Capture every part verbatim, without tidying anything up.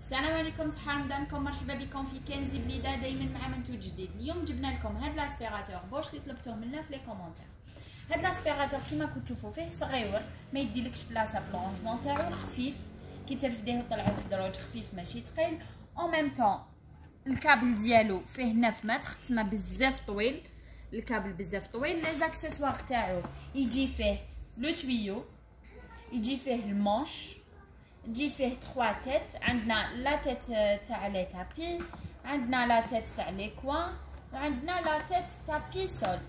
السلام عليكم، صحة رمضانكم، مرحبا بكم في كنزي بليده دائما مع منتوج جديد. اليوم جبنا لكم هاد لاسبيراتور بوش اللي طلبتوه منا في لي كومونتير. هاد لاسبيراتور كيما كنتو تشوفوا فيه صغيور، ما يديلكش بلاصه في لونجمون تاعو، خفيف كي ترفديه وطلعوه في الدروج، خفيف ماشي ثقيل. اون ميم طون الكابل ديالو فيه تسعة متر، تما بزاف طويل، الكابل بزاف طويل. لي زاكسيسوار تاعو يجي فيه لو تويو، يجي فيه المونش، تجي فيه ثلاثة تيت. عندنا لا تيت تاع لي تابي، عندنا لا تيت تاع لي كوان، وعندنا لا تيت تاع بيسول.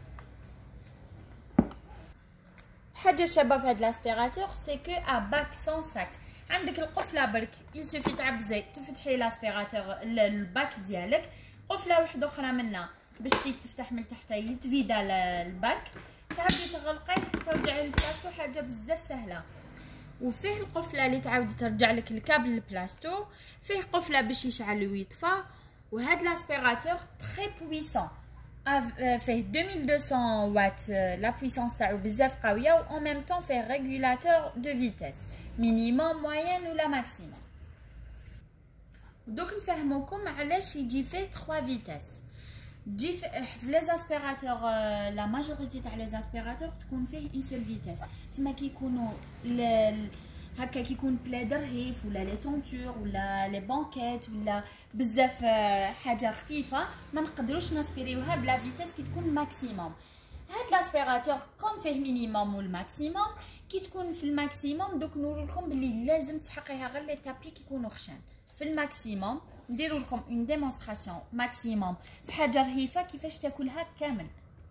حاجه شابه في هاد لاسبيراتور سي كو ا باك سون ساك. عندك القفله برك يسوفي تعبزي تفتحي لاسبيراتور الباك ديالك، قفله واحده اخرى منا باش تفتح من تحت يتفيدا الباك، تعاودي تغلقيه ترجعي لبلاصتو، حاجه بزاف سهله. وفيه القفله اللي تعاودي ترجع لك الكابل لبلاصتو، فيه قفله باش يشعل ويطفى. وهاد لاسبيراتور تري بويسون، فيه ألفين ومئتين وات، لا بويسونس تاعو بزاف قويه. و اون ميم طون فيه ريغولاتور دو فيتيس مينيموم موين ولا ماكسيموم. دوك نفهموكم علاش يجي فيه ثلاثة فيتيس. تجي في لي زاسبيراتور، لا ماجوريتي تاع لي زاسبيراتور تكون فيه اون سول فيتيس، تما كيكونوا هكا كيكون بلادر هيف ولا لي طونتور ولا لي بانكيت ولا بزاف حاجه خفيفه، ما نقدروش نسبيريوها بلا فيتيس كي تكون ماكسيموم. هاد لاسبيراتور كوم فيه مينيموم والماكسيموم، كي تكون في الماكسيموم دوك نورو لكم بلي لازم تحقيها غير لي تابي كيكونوا خشان. في الماكسيموم نديرو لكم اون ديمونستراسيون ماكسيموم في حاجه رهيفه كيفاش تاكلها كامل.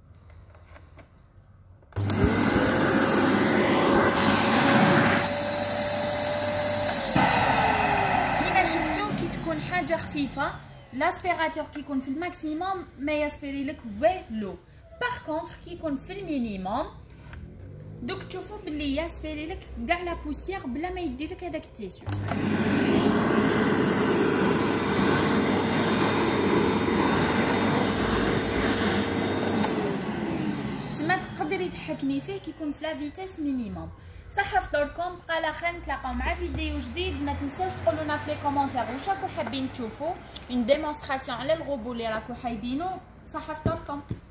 كيما شفتوا كي تكون حاجه خفيفه لاسبيراتور كيكون في الماكسيموم ما يسبيري لك والو. باغ كونطخ كي يكون في المينيموم دوك تشوفوا بلي يسبيري لك كاع لا بوسيير بلا ما يدي لك هذاك التيسيو. تقدري تحكمي فيه كيكون في لا فيتيس مينيموم. صحه فطوركم، بقى على خير، نتلاقاو مع فيديو جديد. ما تنساوش تقولوا لنا في لي كومونتير واش راكم حابين تشوفوا، اون ديمونستراسيون على الغوبو اللي راكم حايبينو. صحه فطوركم.